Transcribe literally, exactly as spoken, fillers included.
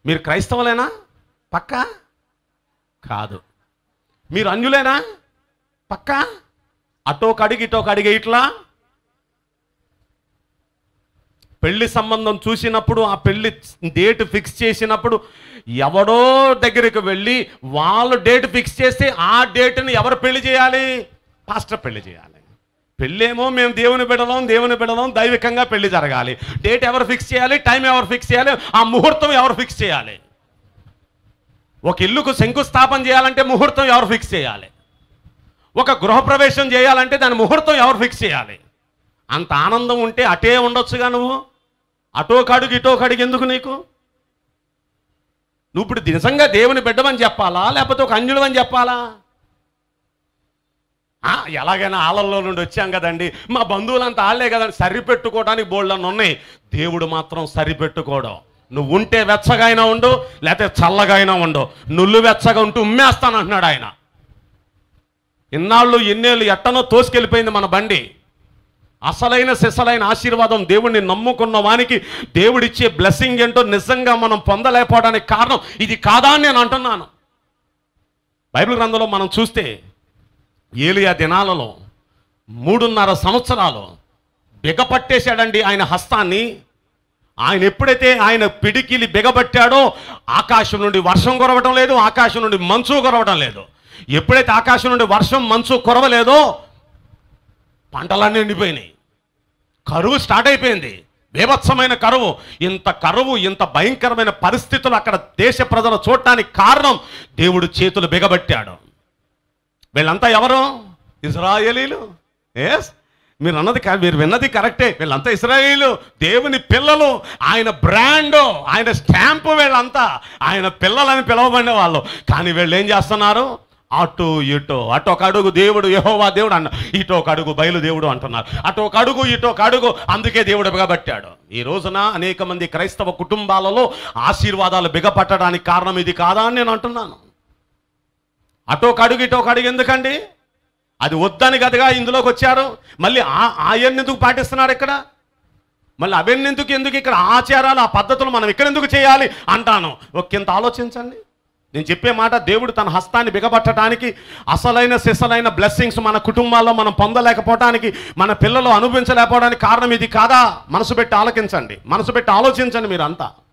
మీరు క్రైస్తవులేనా? పక్కా కాదు. మీరు అన్యులేనా? పక్కా. అటోక అడిగి ఇటోక అడిగే ఇట్లా పెళ్లి సంబంధం చూసినప్పుడు, ఆ పెళ్లి డేట్ ఫిక్స్ చేసినప్పుడు ఎవడో దగ్గరికి వెళ్ళి వాళ్ళు డేట్ ఫిక్స్ చేస్తే ఆ డేట్ని ఎవరు పెళ్లి చేయాలి? పాస్టర్ పెళ్లి చేయాలి. పెళ్ళేమో మేము దేవుని బిడ్డలం, దేవుని బిడ్డలం, దైవికంగా పెళ్లి జరగాలి. డేట్ ఎవరు ఫిక్స్ చేయాలి? టైం ఎవరు ఫిక్స్ చేయాలి? ఆ ముహూర్తం ఎవరు ఫిక్స్ చేయాలి? ఒక ఇల్లుకు శంకుస్థాపన చేయాలంటే ముహూర్తం ఎవరు ఫిక్స్ చేయాలి? ఒక గృహప్రవేశం చేయాలంటే దాని ముహూర్తం ఎవరు ఫిక్స్ చేయాలి? అంత ఆనందం ఉంటే అటే ఉండొచ్చుగా. నువ్వు అటో కడుగు ఇటో కడుగు ఎందుకు నీకు? నువ్వు ఇప్పుడు నిజంగా దేవుని బిడ్డమని చెప్పాలా, లేకపోతే ఒక అన్యుడు అని చెప్పాలా? ఎలాగైనా ఆళ్ళల్లో నుండి వచ్చాం కదండి, మా బంధువులంతా ఆళ్లే కదండి, సరిపెట్టుకోవడానికి బోల్డన్ని ఉన్నాయి. దేవుడు మాత్రం సరిపెట్టుకోవడం. నువ్వు ఉంటే వెచ్చగా అయినా ఉండు, లేకపోతే చల్లగా అయినా ఉండు. నువ్వు వెచ్చగా ఉంటూ ఉమ్మేస్తానంటున్నాడు ఆయన. ఇన్నాళ్ళు ఎన్నేళ్ళు ఎట్టనో తోసుకెళ్ళిపోయింది మన బండి. అసలైన సిసలైన ఆశీర్వాదం దేవుడిని నమ్ముకున్న వానికి దేవుడిచ్చే బ్లెస్సింగ్ ఏంటో నిజంగా మనం పొందలేకపోవడానికి కారణం ఇది కాదా అని నేను అంటున్నాను. బైబిల్ గ్రంథంలో మనం చూస్తే ఏలియా దినాలలో మూడున్నర సంవత్సరాలు బిగపట్టేశాడండి ఆయన హస్తాన్ని. ఆయన ఎప్పుడైతే ఆయన పిడికిలి బిగబట్టాడో ఆకాశం నుండి వర్షం కురవటం లేదు, ఆకాశం నుండి మంచు కురవటం లేదు. ఎప్పుడైతే ఆకాశం నుండి వర్షం మంచు కురవలేదో పంటలన్నీ ఎండిపోయినాయి. కరువు స్టార్ట్ అయిపోయింది, బీభత్సమైన కరువు. ఇంత కరువు, ఇంత భయంకరమైన పరిస్థితులు అక్కడ దేశ ప్రజలు చూడటానికి కారణం దేవుడు చేతులు బిగబట్టాడు. వీళ్ళంతా ఎవరు? ఇశ్రాయేలీలు. ఎస్, మీరు అన్నది మీరు విన్నది కరెక్టే. వీళ్ళంతా ఇశ్రాయేలీలు, దేవుని పిల్లలు. ఆయన బ్రాండ్, ఆయన స్టాంపు వీళ్ళంతా. ఆయన పిల్లలని పిలవబడిన వాళ్ళు. కానీ వీళ్ళు ఏం చేస్తున్నారు? అటు ఇటు, అటు ఒక అడుగు దేవుడు యెహోవా దేవుడు అన్న, ఇటు ఒక అడుగు బయలు దేవుడు అంటున్నారు. అటు ఒక అడుగు ఇటు ఒక అడుగు, అందుకే దేవుడు బిగబట్టాడు. ఈ రోజున అనేక మంది క్రైస్తవ కుటుంబాలలో ఆశీర్వాదాలు బిగపట్టడానికి కారణం ఇది కాదా అని నేను అంటున్నాను. అటు ఒక అడుగు ఇటు ఒక అడుగు ఎందుకండి? అది వద్దని గదిగా ఇందులోకి వచ్చారు. మళ్ళీ ఆ ఆయన్ని ఎందుకు పాటిస్తున్నారు ఇక్కడ? మళ్ళీ అవన్నీ ఎందుకు ఎందుకు ఇక్కడ ఆచారాలు, ఆ పద్ధతులు మనం ఇక్కడ ఎందుకు చేయాలి అంటాను. ఒకంత ఆలోచించండి. నేను చెప్పే మాట, దేవుడు తన హస్తాన్ని బిగబట్టడానికి, అసలైన సిసలైన బ్లెస్సింగ్స్ మన కుటుంబాల్లో మనం పొందలేకపోవడానికి, మన పిల్లలు అనుభవించలేకపోవడానికి కారణం ఇది కాదా? మనసు పెట్టి ఆలోచించండి, మనసు పెట్టి ఆలోచించండి మీరంతా.